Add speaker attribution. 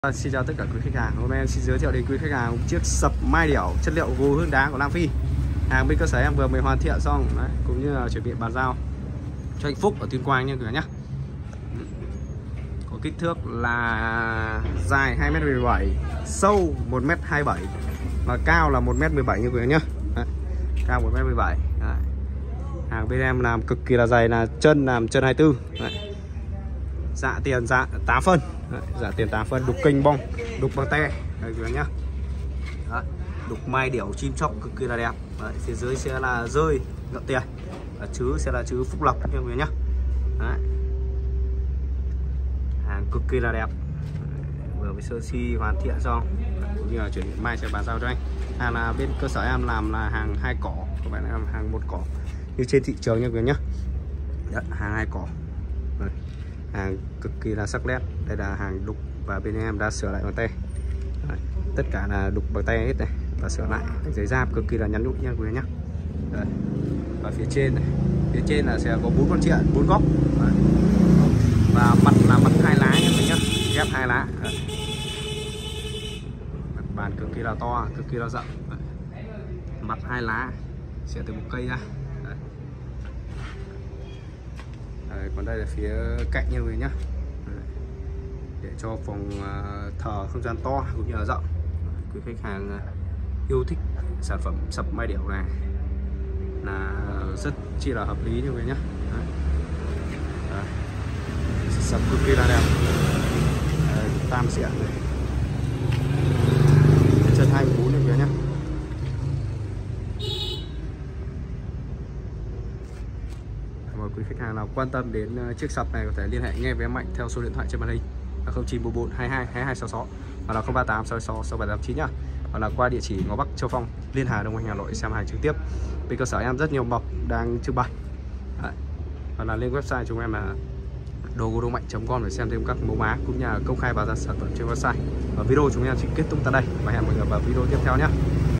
Speaker 1: Xin chào tất cả quý khách hàng. Hôm nay em xin giới thiệu đến quý khách hàng một chiếc sập mai điểu chất liệu gỗ hương đá của Nam Phi. Hàng bên cơ sở em vừa mới hoàn thiện xong đấy, cũng như là chuẩn bị bàn giao cho anh Phúc ở Tuyên Quang nha quý vị nhé. Có kích thước là dài 2m17, sâu 1m27 và cao là 1m17 như quý vị nhé. Cao 1m17. Đấy. Hàng bên em làm cực kỳ là dày, là chân làm chân 24. Đấy. Dạ tiền 8 phân. Đấy, dạ tiền 8 phân, đục kênh bong, đục bằng te đây quý vị nhá. Đấy, đục mai điểu chim chóc cực kỳ là đẹp. Đấy, phía dưới sẽ là rơi ngậm tiền, chữ sẽ là chữ Phúc Lộc nha quý vị nhá. Đấy. Hàng cực kỳ là đẹp. Đấy, vừa mới sơ si hoàn thiện xong, cũng như là chuẩn bị mai sẽ bàn giao cho anh. Hàng là bên cơ sở em làm là hàng 2 cỏ, các bạn làm hàng 1 cỏ như trên thị trường nha quý vị nhá. Đấy, hàng 2 cỏ. Đấy. Hàng cực kỳ là sắc nét. Đây là hàng đục và bên em đã sửa lại bằng tay. Đấy, tất cả là đục bằng tay hết này và sửa lại giấy giáp cực kỳ là nhắn nhụi nha quý vị nhé. Đấy. Và phía trên này, phía trên là sẽ có 4 con chĩa, 4 góc. Đấy. Và mặt là mặt 2 lá nha quý vị nhé, ghép 2 lá. Đấy. Mặt bàn cực kỳ là to, cực kỳ là rộng. Đấy. Mặt 2 lá sẽ từ một cây ra. Đấy. Đấy, còn đây là phía cạnh nha quý vị nhé, để cho phòng thờ không gian to cũng như là rộng. Quý khách hàng yêu thích sản phẩm sập mai điểu này là rất chi là hợp lý như vậy nhé. Sập cực kỳ là đẹp. Đấy, tam xịn này, chân 24 như vậy nhé. Mời quý khách hàng nào quan tâm đến chiếc sập này có thể liên hệ ngay với em Mạnh theo số điện thoại trên màn hình là 0944 22 2266 hoặc là 038 66 6789 nhá, hoặc là qua địa chỉ Ngõ Bắc Châu Phong, Liên Hà, Đông Anh, Hà Nội xem hàng trực tiếp. Bên cơ sở em rất nhiều mộc đang trưng bày. Đấy. Hoặc là lên website chúng em là dogodongmạnh.com để xem thêm các mẫu mã cũng như là công khai báo giá sản phẩm trên website. Ở video chúng em chỉ kết thúc tại đây và hẹn mọi người vào video tiếp theo nhé.